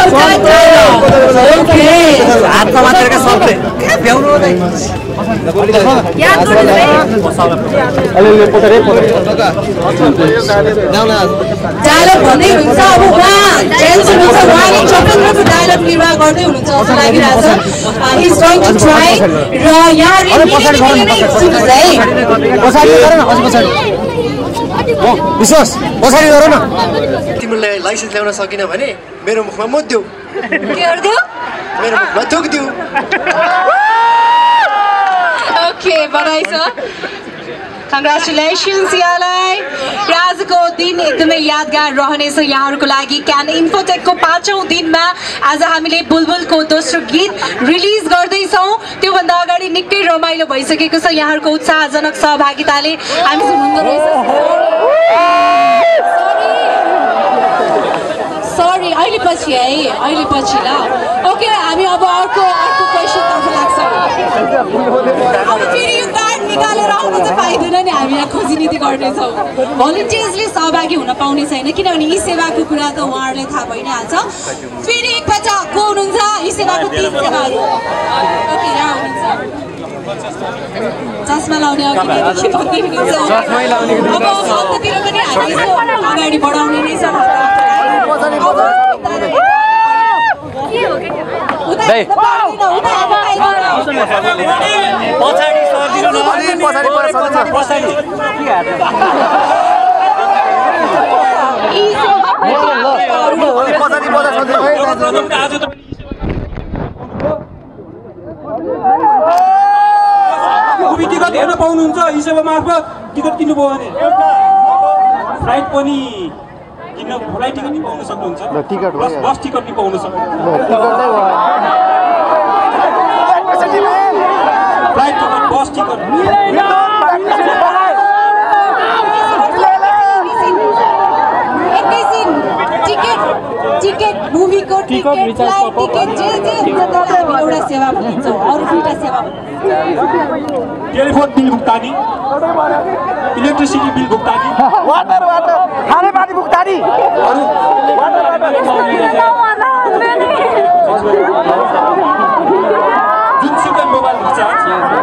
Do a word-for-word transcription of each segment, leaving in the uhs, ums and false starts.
हातमा मात्र का सबले भ्याउनु हुँदै याद गर्नु है अलि अलि पटरे पटरे डायलग भन्दै हुन्छ अब उहाँ जेन्स हुनुहुन्छ उहाँले चटक्रको डायलग निर्वाह गर्दै हुनुहुन्छ जस्तो लागिरहेछ he is going to try र यहाँले पछाडी गर्नु सक्नुहुन्छ है पछाडी गर न अझ पछाडी विश्वास पछाडी गर न तिमीलाई लाइसेन्स ल्याउन सकिन भने मेरो मुखमा मत देऊ के गर्दिउ मेरो मुखमा थुक देऊ ओके बधाई छ कङ्ग्रेचुलेसन्स यहाँलाई र आजको दिन एकदमै यादगार रहनेछ यहाँहरूको लागि क्यान इन्फोटेकको पाँचौँ दिनमा आज हामीले बुलबुलको दोस्रो गीत रिलिज गर्दैछौँ त्योभन्दा अगाडि निकै रमाइलो भइसकेको छ यहाँहरूको उत्साहजनक सहभागिताले हामी हुनुहुँदो रहेछ सरी अहिले पछि है अहिले पछि ल ओके हामी अब अर्को अर्को क्वेसनतर्फ लाग्छौँ अब फेरि यो कार्ड निकालेर आउनु चाहिँ पाइँदैन नि हामी यहाँ खोजिनीति गर्नेछौँ भलिन्टियर्सले सहभागी हुन पाउने छैन किनभने यी सेवाको कुरा त उहाँहरूले थाहा भइ नै हाल्छ फेरि एकपल्ट को हुनुहुन्छ यी सेवाको तीन सेवाहरू ओके यहाँ हुनुहुन्छ चस्मा लाउने अघि भन्दै हुनुहुन्छ अब अन्त्यतिर पनि हामी यसो अगाडि बढाउने नै छ पछाडी सर्दिनु न पछाडी पछाडी पछाडी पछाडी पछाडी टिकट हेर्न पाउनुहुन्छ यी सेवा मार्फत टिकट किन्नुभयो भने फ्लाइट पनि किन्न फ्लाइट टिकट नि पाउन सक्नुहुन्छ टिकट बस टिकट नि पाउन सक्नुहुन्छ flight ticket bus ticket ticket मुभीको टिकट फ्लाइट टिकट जे जे हुन्छ त्यसलाई हामी एउटा सेवा भनिन्छौँ अरू दुईवटा सेवा टेलिफोन बिल भुक्तानी इलेक्ट्रिसिटी बिल भुक्तानी वाटर वाटर खाने पानी भुक्तानी जुनसुकै मोबाइल रिचार्ज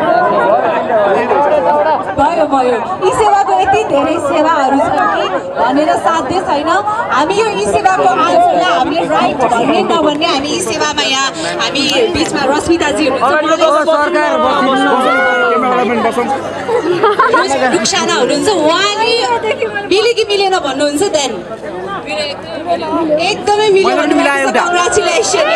भयो भयो यी सेवाको यति धेरै सेवाहरू छन् कि भनेर साध्य छैन हामी यो यी सेवाको आजलाई हामीले राइट भन्ने नभन्ने हामी यी सेवामा यहाँ हामी बिचमा रश्मिताजी हुनुहुन्छ रुक्साना हुनुहुन्छ उहाँले मिल्यो कि मिलेन भन्नुहुन्छ देन एकदमै मिल्यो भन्नुभएको छ कङ्ग्रेचुलेसन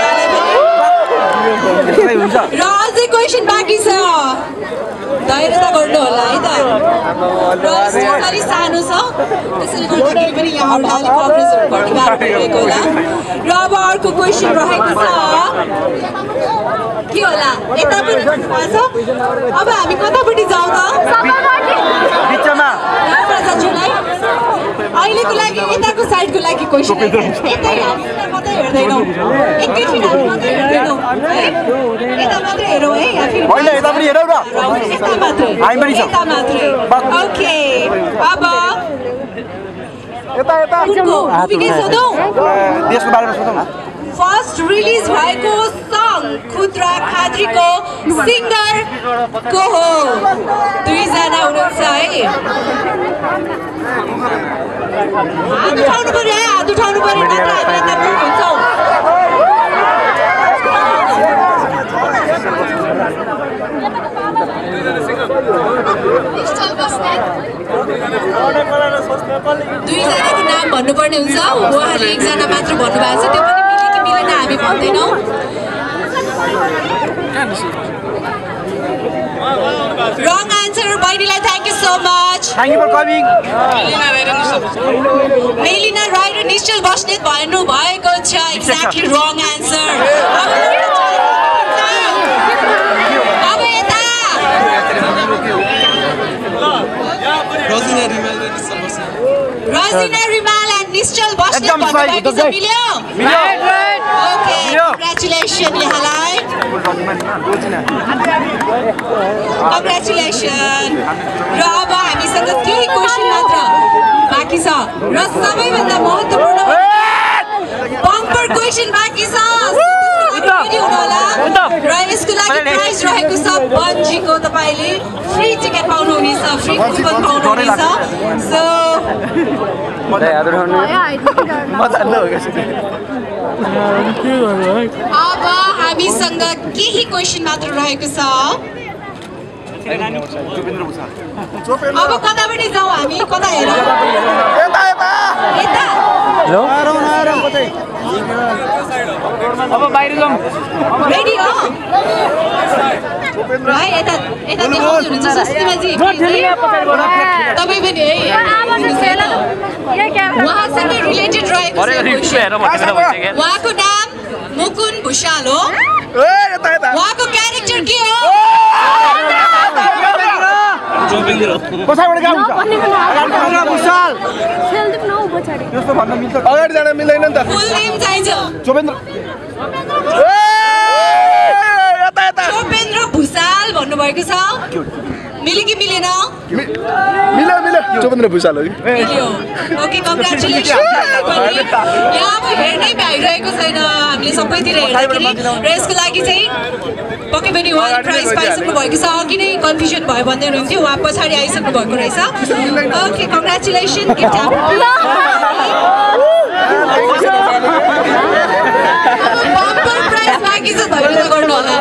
र अझै क्वेसन बाँकी छ धैर्यता गर्नु होला है त र स्टोर अलिक सानो छ त्यसैले गर्दाखेरि पनि यहाँहरूलाई अलिक कभरेजहरू गर्ने गाह्रो भइरहेको होला र अब अर्को क्वेसन रहेको छ के होला यता पनि भन्नुभएको छ अब हामी कतापट्टि जाउँ त अहिलेको लागि यताको साइडको लागि क्वेसन यतै हामी मात्रै हेर्दैनौँ एकैछिन हामी मात्रै हेर्दैनौँ है यता मात्रै हेरौँ है यता पनि हेरौँ न यता मात्रै यता मात्रै ओके अब यता यता मुभीकै सोधौँ देशको बारेमा सोधौँ न फर्स्ट रिलिज भएको सङ खुद्रा खाद्रीको सिङ्गर को हो दुईजना हुनुहुन्छ है हात उठाउनु पर्यो है हात उठाउनु पर्यो नत्र हामी यता हुन्छौँ दुईजनाको नाम भन्नुपर्ने हुन्छ उहाँले एकजना मात्र भन्नुभएको छ त्यो पनि मिल्यो कि मिलेन हामी भन्दैनौँ रङ आन्सर बहिनीलाई thank you so much thank you for coming Melina Rai र निश्चल बस्नेत भन्नु भएको छ एक्ज्याक्टली रङ आन्सर अब यता रजिना रिमाल एन्ड निश्चल बस्नेत भन्नुभएको छ मिल्यो ओके कङ्ग्रेचुलेसन यहाँलाई कङ्ग्रेचुलेसन र अब हामीसँग केही क्वेसन मात्र बाँकी छ र सबैभन्दा महत्त्वपूर्ण बम्पर क्वेसन बाँकी छ प्राइज रहेको छ बन्जीको तपाईँले फ्री टिकट पाउनुहुनेछ फ्री कुपन पाउनुहुनेछ सो अब हामीसँग केही क्वेसन मात्र रहेको छ अब कतापट्टि जाउँ हामी कता हेरौँ यता अब बाहिर जाउँ रेडी हो है यता यता देखाउनुहुन्छ सुस्मिताजी तपाईँ पनि है उहाँसँग रिलेटेड रहेको छ उहाँको नाम मुकुन भुषाल हो उहाँको क्यारेक्टर के हो अगाडि जान मिल्दैन नि त फुल नेम चाहिन्छ चोपेन्द्र चोपेन्द्र भुषाल भन्नुभएको छ मिल्यो कि मिलेन मिल्यो मिल्यो चोपेन्द्र भुषाल हो मिल्यो ओके कङ्ग्रेचुलेसन यहाँ अब हेर्नै भइरहेको छैन हामीले सबैतिर हेर्दाखेरि र यसको लागि चाहिँ पक्कै पनि उहाँले प्राइज पाइसक्नु भएको छ अघि नै कन्फ्युजन भयो भन्दै हुनुहुन्थ्यो उहाँ पछाडि आइसक्नु भएको रहेछ ओके कङ्ग्रेचुलेसन बम्पर प्राइज बाँकी छ धैर्य गर्नु होला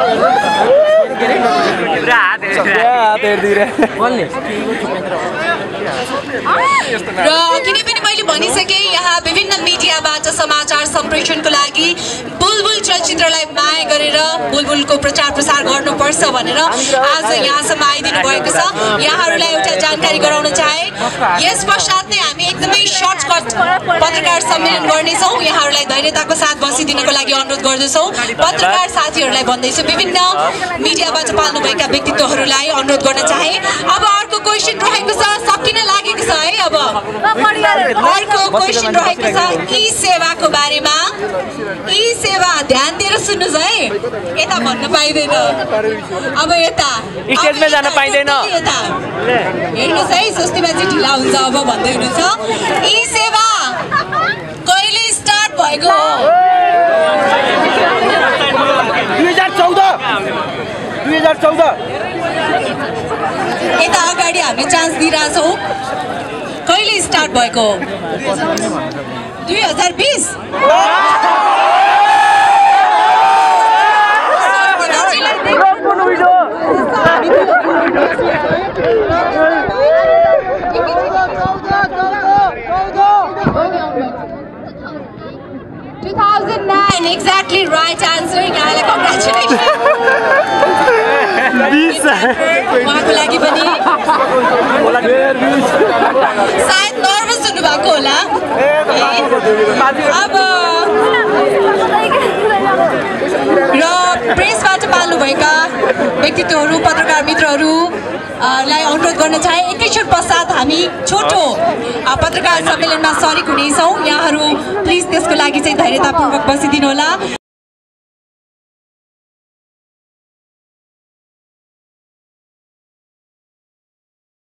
र किन पनि मैले भनिसकेँ यहाँ विभिन्न मिडियाबाट समाचार सम्प्रेषणको लागि बुलबुल चलचित्रलाई माया गरेर बुलबुलको प्रचार प्रसार गर्नुपर्छ भनेर आज यहाँसम्म आइदिनु भएको छ यहाँहरूलाई एउटा जानकारी गराउन चाहे यस पश्चात नै हामी एकदमै सर्टकट पत्रकार सम्मेलन गर्नेछौँ यहाँहरूलाई धैर्यताको साथ बसिदिनको लागि अनुरोध गर्दछौँ पत्रकार साथीहरूलाई भन्दैछु विभिन्न मिडियाबाट पाल्नुभएका व्यक्तित्वहरूलाई अनुरोध गर्न चाहे अब अर्को क्वेसन रहेको छ सकिन लागेको छ है अब अर्को क्वेसन रहेको छ ई सेवाको बारेमा ई सेवा ध्यान दिएर सुन्नुहोस् है यता भन्न पाइँदैन अब यता स्टेजमा जान पाइँदैन हेर्नुहोस् है सुस्मिताजी ढिला हुन्छ अब भन्दै हुनुहुन्छ ई सेवा कहिले स्टार्ट भएको हो दुई हजार चौध दुई हजार चौध यता अगाडि हामीले चान्स दिइरहेछौँ कहिले स्टार्ट भएको हो दुई हजार बिस two thousand nine exactly right answer यहाँलाई congratulations उहाँको लागि पनि सायद नर्भस हुनुभएको होला अब र प्रेसबाट पाल्नुभएका व्यक्तित्वहरू पत्रकार मित्रहरू लाई अनुरोध गर्न चाहे एकैछिन पश्चात हामी छोटो पत्रकार सम्मेलनमा सरिक हुनेछौँ यहाँहरू प्लिज त्यसको लागि चाहिँ धैर्यतापूर्वक बसिदिनु होला।